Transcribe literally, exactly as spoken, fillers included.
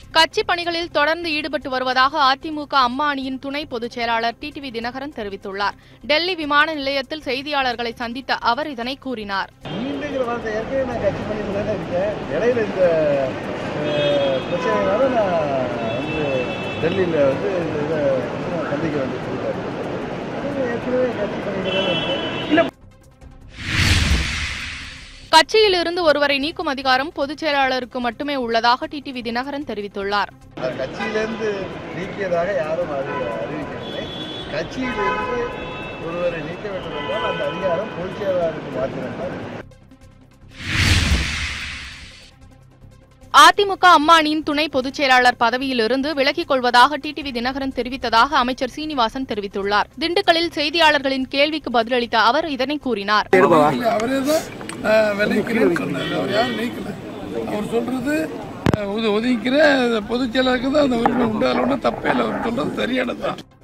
கட்சி பணிகளில் தொடர்ந்து ஈடுபட்டு வருவதாக அதிமுக அம்மா அணியின் துணை பொதுச் செயலாளர் டிடிவி தினகரன் தெரிவித்துள்ளார். டெல்லி விமான நிலையத்தில் செய்தியாளர்களை சந்தித்த அவர் இதனை கூறினார். கட்சியில் இருந்து ஒருவரை நீக்கும் அதிகாரம் பொதுச் செயலாளருக்கு மட்டுமே உள்ளதாக டிடிவி தினகரன் தெரிவித்துள்ளார். கட்சியிலிருந்து நீக்கியதாக யாரும் அறிவிக்கவில்லை. கட்சியிலிருந்து ஒருவரை நீக்க வேண்டும் என்றால் அந்த அதிகாரம் பொதுச் செயலாளருக்கு மாற்றினார். அதிமுக அம்மா அணியின் துணை பொதுச் செயலாளர் பதவியிலிருந்து விலகிக் கொள்வதாக டிடிவி தினகரன் தெரிவித்ததாக அமைச்சர் சீனிவாசன் தெரிவித்துள்ளார். திண்டுக்கல்லில் செய்தியாளர்களின் கேள்விக்கு பதிலளித்த அவர் இதனை கூறினார். அவர் சொல்றது ஒதுக்கிற பொதுச் செயலாளருக்கு தான் அந்த உரிமை உண்டு. அதில் ஒன்றும் தப்பே இல்லை. அவர் சொல்றது சரியானதுதான்.